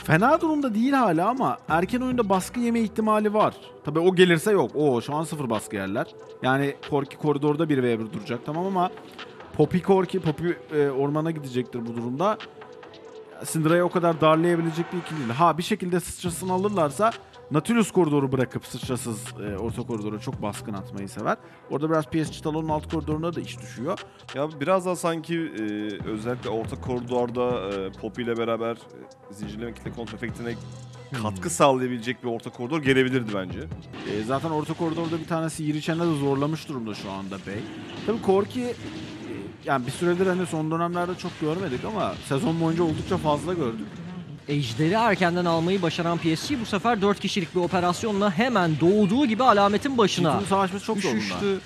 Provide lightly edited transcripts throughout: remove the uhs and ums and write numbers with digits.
fena durumda değil hala ama erken oyunda baskı yeme ihtimali var. Tabii o gelirse yok. Şu an 0 baskı yerler. Yani Corki koridorda 1v1 duracak tamam ama Poppy ormana gidecektir bu durumda. Syndra'yı o kadar darlayabilecek bir ikili değil. Bir şekilde sıçrasını alırlarsa Nautilus koridoru bırakıp sıçrasız orta koridora çok baskın atmayı sever. Orada biraz PSG Talon'un alt koridoruna da iş düşüyor. Ya biraz daha sanki özellikle orta koridorda Poppy ile beraber zincirleme kitle kontrol efektine katkı sağlayabilecek bir orta koridor gelebilirdi bence. Zaten orta koridorda bir tanesi Yirichen'e de zorlamış durumda şu anda Bey. Tabii Corki yani bir süredir hani son dönemlerde çok görmedik ama sezon boyunca oldukça fazla gördük. Ejderi erkenden almayı başaran PSG bu sefer 4 kişilik bir operasyonla hemen doğduğu gibi alametin başına G2'nun savaşması çok zorunda. üşüştü.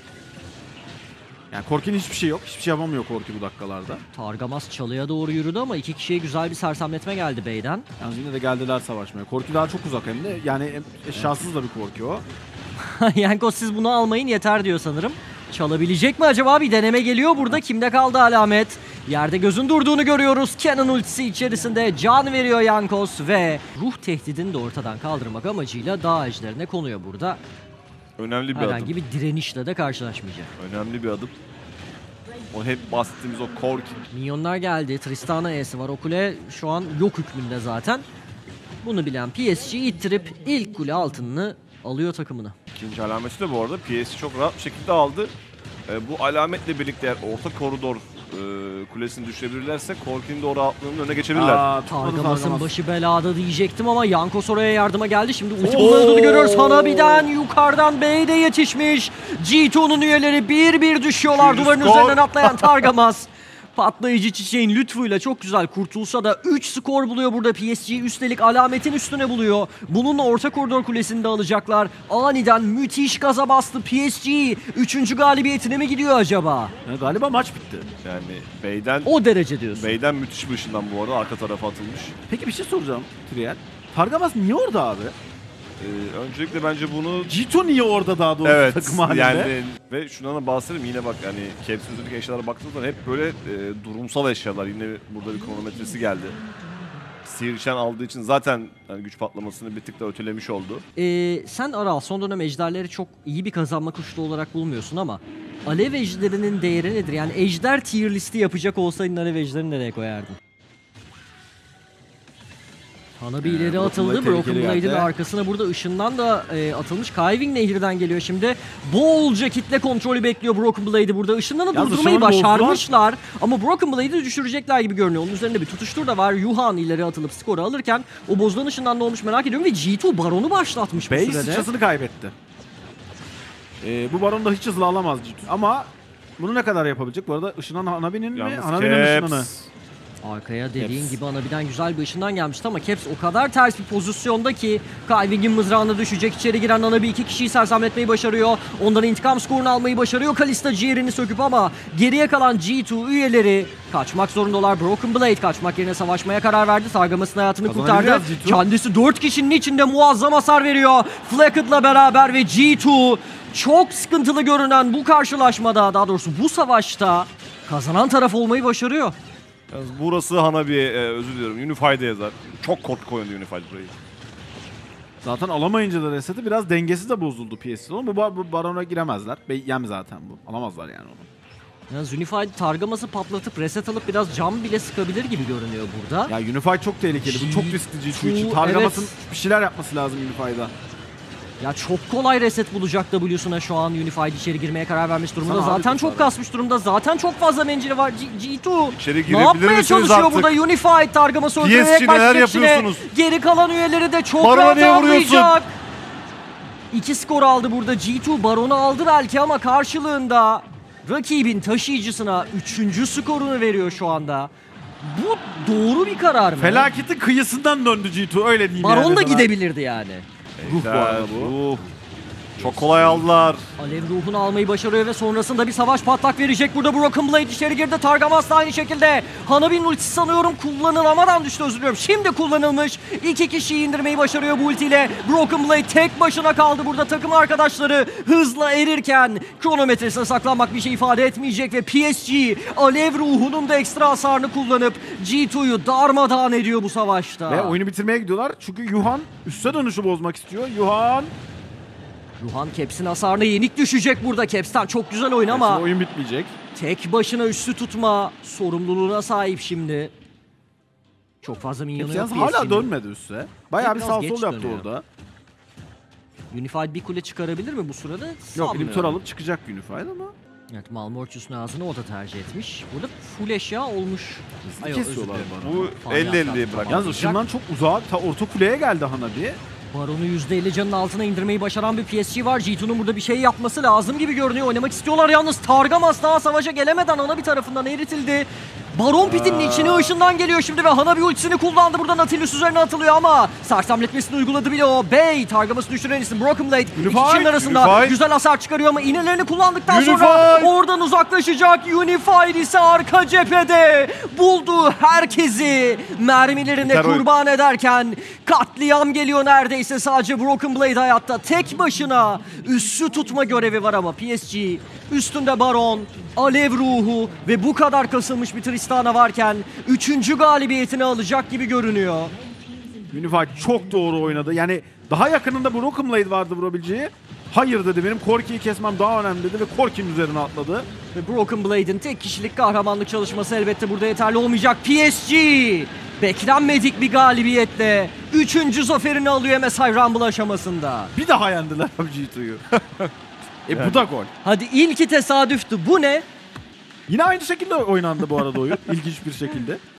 Yani Corki'nin hiçbir şey yok. Hiçbir şey yapamıyor Corki bu dakikalarda. Targamas çalıya doğru yürüdü ama 2 kişiye güzel bir sersemletme geldi Bey'den. Yalnız yine de geldiler savaşmaya. Corki daha çok uzak hem de. Yani eşyasız da bir Corki o. Yankos siz bunu almayın yeter diyor sanırım. Çalabilecek mi acaba? Bir deneme geliyor burada. Kimde kaldı alamet? Yerde gözün durduğunu görüyoruz. Cannon ultisi içerisinde can veriyor Yankos ve ruh tehdidini de ortadan kaldırmak amacıyla dağ ejderine konuyor burada. Önemli bir Herhangi adım. bir direnişle de karşılaşmayacak. Önemli bir adım. O hep bahsettiğimiz o Corki. Minyonlar geldi. Tristana E'si var. O kule şu an yok hükmünde zaten. Bunu bilen PSG ittirip ilk kule altınını alıyor takımını. İkinci alameti de bu arada PSG çok rahat bir şekilde aldı. Bu alametle birlikte eğer orta koridor kulesini düşürebilirlerse Corki'nin de o rahatlığının önüne geçebilirler. Targamas'ın başı belada diyecektim ama Yankos oraya yardıma geldi. Şimdi ulti kullanıldığını görüyoruz. Hanabi'den yukarıdan B'de yetişmiş. G2'nun üyeleri bir düşüyorlar. Duvarın üzerinden atlayan Targamas. Patlayıcı çiçeğin lütfuyla çok güzel kurtulsa da 3 skor buluyor burada PSG. Üstelik alametin üstüne buluyor. Bununla orta koridor kulesini de alacaklar. Aniden müthiş gaza bastı PSG. 3. galibiyetine mi gidiyor acaba? Galiba maç bitti. Yani Bey'den O derece diyorsun. Bey'den müthiş bir ışından bu arada arka tarafa atılmış. Peki bir şey soracağım Trial. Targamas niye orada abi? Öncelikle bence bunu... G2 niye orada daha doğrusu Evet, takım halinde? yani ve şundan da bahsedeyim yine bak hani Caps'in üzerindeki eşyalara baktığınız zaman hep böyle durumsal eşyalar. Yine burada bir kronometresi geldi. Sihirçen aldığı için zaten yani güç patlamasını bir tık da ötelemiş oldu. Sen Aral son dönem ejderleri çok iyi bir kazanma kuşlu olarak bulmuyorsun ama alev ejderinin değeri nedir? Yani ejder tier listi yapacak olsaydın alev ejderini nereye koyardın? Hanabi ileri atıldı. Broken Blade'in arkasına burada ışından da atılmış. Kaiving nehirden geliyor şimdi. Bolca kitle kontrolü bekliyor Broken Blade'i burada. Işınlanı durdurmayı başarmışlar. Ama Broken Blade'i düşürecekler gibi görünüyor. Onun üzerinde bir tutuştur da var. Yuhan ileri atılıp skoru alırken o bozulan ışından ne olmuş merak ediyorum. Ve G2 Baron'u başlatmış bu sürede. Bey sıçrasını kaybetti. Bu Baron da hiç hızlı alamaz G2. Ama bunu ne kadar yapabilecek? Bu arada ışınan Hanabi'nin mi? Hanabi'nin ışınanı. Arkaya dediğin gibi Hanabi'den güzel bir ışından gelmişti ama Caps o kadar ters bir pozisyonda ki Kaiving'in mızrağına düşecek. İçeri giren Hanabi 2 kişiyi sersemletmeyi başarıyor. Ondan intikam skorunu almayı başarıyor. Kalista ciğerini söküp ama geriye kalan G2 üyeleri kaçmak zorundalar. Broken Blade kaçmak yerine savaşmaya karar verdi. Targamas'ın hayatını kurtardı. Kendisi 4 kişinin içinde muazzam hasar veriyor. Flackett'la beraber ve G2 çok sıkıntılı görünen bu karşılaşmada, daha doğrusu bu savaşta kazanan taraf olmayı başarıyor. Yani burası Hanabi'ye özür diliyorum. Unified'e yazar. Çok korktu oynadı Unified burayı. Zaten alamayınca da reseti biraz dengesi de bozuldu PS'de. Bu Baron'a giremezler. Yem zaten bu. Alamazlar yani onu. Ya Unified Targamas'ı patlatıp reset alıp biraz cam bile sıkabilir gibi görünüyor burada. Ya Unified çok tehlikeli. Bu çok riskli G2 için. Targamas'ın bir şeyler yapması lazım Unified'a. Ya çok kolay reset bulacak W'suna şu an Unified içeri girmeye karar vermiş durumda. Zaten çok kasmış durumda. Zaten çok fazla menzili var. G2 ne yapmaya çalışıyor artık? Burada Unified Targamas'ı öldürerek başka geri kalan üyeleri de çok rahat avlayacak. 2 skor aldı burada. G2 Baron'u aldı belki ama karşılığında rakibin taşıyıcısına 3. skorunu veriyor şu anda. Bu doğru bir karar mı? Felaketin kıyısından döndü G2 öyle diyeyim. Baron da gidebilirdi yani. Ruh bu arada bu. Çok kolay aldılar. Alev ruhunu almayı başarıyor ve sonrasında bir savaş patlak verecek. Burada Broken Blade içeri girdi. Targamas da aynı şekilde. Hanabi'nin ultisi sanıyorum kullanılamadan düştü, özür diliyorum. Şimdi kullanılmış. 2 kişiyi indirmeyi başarıyor bu ultiyle. Broken Blade tek başına kaldı burada. Takım arkadaşları hızla erirken kronometresine saklanmak bir şey ifade etmeyecek ve PSG Alev ruhunun da ekstra hasarını kullanıp G2'yu darmadağın ediyor bu savaşta. Ve oyunu bitirmeye gidiyorlar. Çünkü Yuhan üste dönüşü bozmak istiyor. Yuhan Caps'in hasarına yenik düşecek burada. Caps'ten çok güzel oyun ama Aslında oyun bitmeyecek. tek başına üstü tutma sorumluluğuna sahip şimdi. Çok fazla minyonu yok. Yalnız hala PSG'nin. dönmedi üste. Bayağı bir Biraz sağ geç sol yaptı dönüyor. orada. Unified bir kule çıkarabilir mi bu sırada? Yok, Sanmıyorum. inhibitor alıp çıkacak Unified ama. Evet, Malmortius'un ağzını o da tercih etmiş. Burada full eşya olmuş. Ay, yok, kesiyorlar özür dilerim. bana. Bu Fani 50-50'ye atlattı, bırak. tamam. Yalnız ışından çok uzağa, ta orta kuleye geldi Hanabi. Baron'u %50 canın altına indirmeyi başaran bir PSG var. G2'nun burada bir şey yapması lazım gibi görünüyor. Oynamak istiyorlar yalnız. Targamas daha savaşa gelemeden Hanabi tarafından eritildi. Baron pitinin içine ışından geliyor şimdi ve Hanabi ultisini kullandı. Burada Nautilus üzerine atılıyor ama sersemletmesini uyguladı bile o. Bey Targamas'ı düşüren isim Broken Blade. İki kişinin arasında Unified. güzel hasar çıkarıyor ama iğnelerini kullandıktan Unified. sonra oradan uzaklaşacak. Unified ise arka cephede bulduğu herkesi mermilerine Biter oyun. kurban ederken katliam geliyor neredeyse. Sadece Broken Blade hayatta. Tek başına üssü tutma görevi var ama PSG üstünde Baron, Alev ruhu ve bu kadar kasılmış bir Tristana varken 3. galibiyetini alacak gibi görünüyor. Unified çok doğru oynadı. Yani daha yakınında Broken Blade vardı vurabileceği. Hayır dedi, benim Corki'yi kesmem daha önemli dedi ve Corki'nin üzerine atladı. Ve Broken Blade'in tek kişilik kahramanlık çalışması elbette burada yeterli olmayacak. PSG beklenmedik bir galibiyetle 3. zaferini alıyor MSI Rumble aşamasında. Bir daha yendiler abi G2'yu. Bu da gol. Hadi ilki tesadüftü. Bu ne? Yine aynı şekilde oynandı bu arada oyun. İlginç bir şekilde.